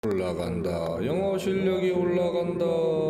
올라간다. 영어 실력이 올라간다.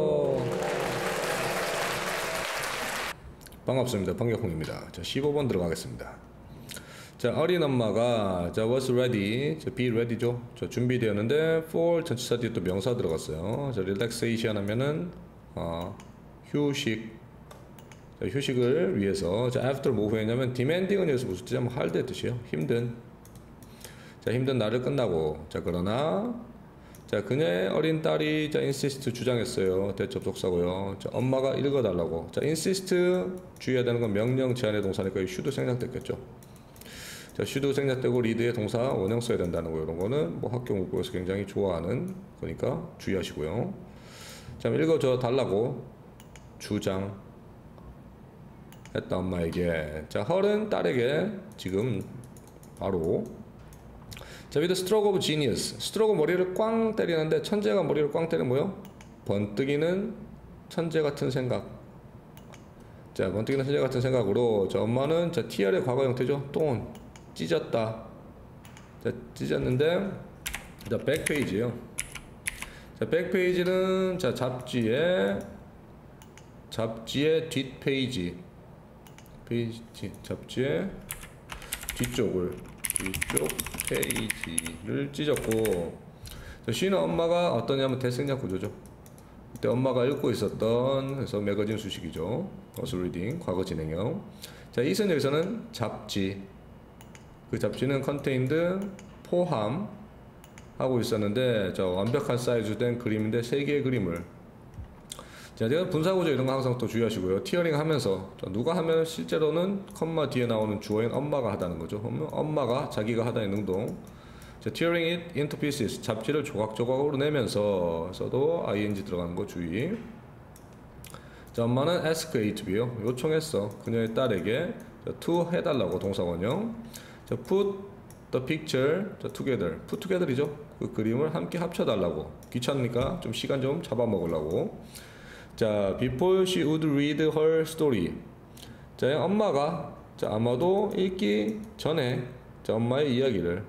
반갑습니다. 방격홍입니다. 자, 15번 들어가겠습니다. 자, 어린 엄마가 자, was ready. 자, be ready죠. 자, 준비되었는데 for 전치사 뒤에 또 명사 들어갔어요. 자, relaxation 하면은 휴식. 자, 휴식을 위해서. 자, after 뭐 후에냐면 demanding은 여기서 무슨 뜻이냐면 hard 뜻이에요. 힘든. 자, 힘든 날을 끝나고. 자, 그러나 자, 그녀의 어린 딸이 자, insist 주장했어요. 대접속사고요. 자, 엄마가 읽어달라고. 자, insist 주의해야 되는 건 명령 제한의 동사니까 should 생략됐겠죠. 자, should 생략되고 lead의 동사 원형 써야 된다는 거. 이런 거는 뭐 학교 문법에서 굉장히 좋아하는 거니까 주의하시고요. 자, 읽어줘 달라고 주장했다 엄마에게. 자, 헐은 딸에게 지금 바로 자, with stroke of genius. 스트로크 머리를 꽝 때리는데 천재가 머리를 꽝 때리는 뭐요? 번뜩이는 천재 같은 생각. 자, 번뜩이는 천재 같은 생각으로 자, 엄마는 자, TR의 과거 형태죠. 똥 찢었다. 자, 찢었는데 자, 백페이지요. 자, 백페이지는 자, 잡지의 뒷페이지. 잡지의 뒤쪽 페이지를 찢었고 자, 쉬는 엄마가 어떠냐면 대생략 구조죠. 그때 엄마가 읽고 있었던 그래서 매거진 수식이죠. was reading 과거 진행형. 자, 이선 여기서는 잡지. 그 잡지는 contained 포함하고 있었는데 자, 완벽한 사이즈 된 그림인데 3개의 그림을 자, 제가 분사구조 이런 거 항상 또 주의하시고요. 티어링 하면서 누가 하면 실제로는 컴마 뒤에 나오는 주어인 엄마가 하다는 거죠. 엄마가 자기가 하다는 능동. 자, tearing it into pieces. 잡지를 조각조각으로 내면서도 ing 들어가는 거 주의. 자, 엄마는 ask A to B요. 요청했어. 그녀의 딸에게 자, to 해달라고 동사원형. 자, put the picture 자, together. put together이죠. 그 그림을 함께 합쳐달라고. 귀찮으니까 좀 시간 좀 잡아먹으려고. 자, before she would read her story. 자, 엄마가 자, 아마도 읽기 전에 자, 엄마의 이야기를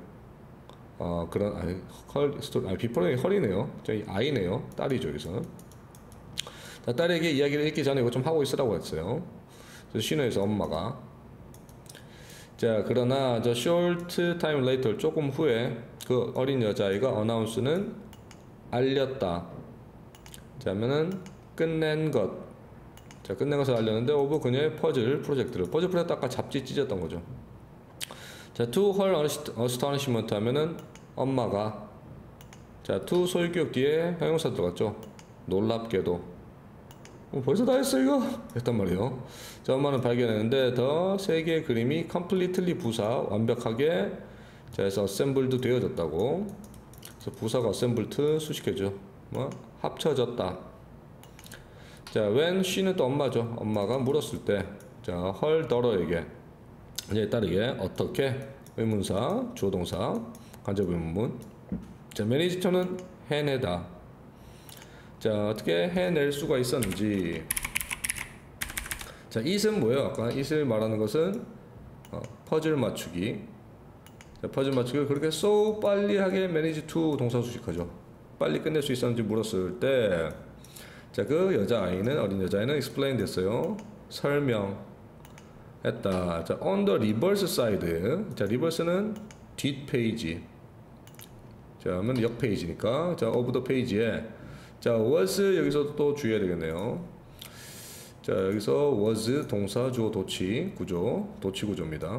before는 헐이네요. 자, 아이네요. 딸이죠, 여기서. 자, 딸에게 이야기를 읽기 전에 이거 좀 하고 있으라고 했어요. 그래서 신호에서 엄마가 자, 그러나 저 short time later 조금 후에 그 어린 여자아이가 announce는 알렸다. 자, 하면은 끝낸 것. 자, 끝낸 것을 알렸는데 오브 그녀의 퍼즐 프로젝트를. 퍼즐 프로젝트 아까 잡지 찢었던 거죠. 자, to her astonishment 하면은 엄마가 자, to 소유격 뒤에 형용사 들어갔죠. 놀랍게도. 벌써 다 했어 이거? 했단 말이에요. 자, 엄마는 발견했는데 더 3개의 그림이 completely 부사 완벽하게 자, 해서 assembled 되어졌다고. 그래서 부사가 assembled 수식해죠. 뭐 합쳐졌다. 자, when she는 또 엄마죠. 엄마가 물었을 때, 자, her daughter에게, 이제 딸에게 어떻게 의문사, 주어동사, 간접 의문문. 자, manage to는 해내다. 자, 어떻게 해낼 수가 있었는지. 자, it은 뭐예요? 아까 it을 말하는 것은 퍼즐 맞추기. 자, 퍼즐 맞추기를 그렇게 so 빨리 하게 manage to 동사 수식하죠. 빨리 끝낼 수 있었는지 물었을 때. 자, 그 여자아이는 어린 여자아이는 explain 됐어요. 설명했다. 자, on the reverse side. 자, reverse는 뒷페이지. 자, 하면 역페이지니까. 자, of the page에 자, was 여기서 또 주의해야 되겠네요. 자, 여기서 was 동사 주어 도치 구조, 도치 구조입니다.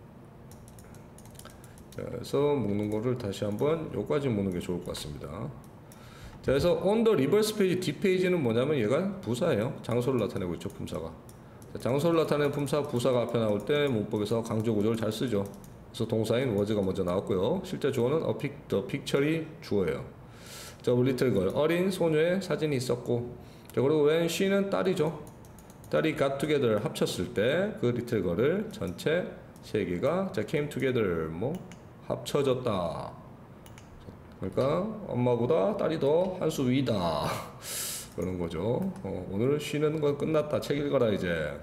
자, 그래서 묶는 거를 다시 한번 여기까지 묶는 게 좋을 것 같습니다. 자, 그래서 on the reverse page 뒷페이지는 뭐냐면 얘가 부사예요. 장소를 나타내고 있죠, 품사가. 자, 장소를 나타내는 품사, 부사가 앞에 나올 때 문법에서 강조 구조를 잘 쓰죠. 그래서 동사인 was가 먼저 나왔고요. 실제 주어는 the picture이 주어예요. 자, little girl, 어린 소녀의 사진이 있었고. 자, 그리고 when she는 딸이죠. 딸이 got together 합쳤을 때 그 little girl을 전체 3개가 자, came together 뭐 합쳐졌다. 그러니까 엄마보다 딸이 더 한 수 위다 그런 거죠. 오늘 쉬는 건 끝났다. 책 읽어라 이제.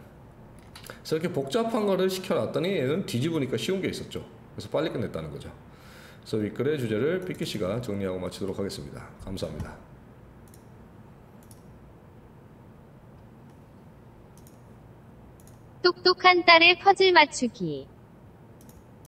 그래서 이렇게 복잡한 거를 시켜놨더니 얘는 뒤집으니까 쉬운 게 있었죠. 그래서 빨리 끝냈다는 거죠. 그래서 윗글의 주제를 삐끼 씨가 정리하고 마치도록 하겠습니다. 감사합니다. 똑똑한 딸의 퍼즐 맞추기.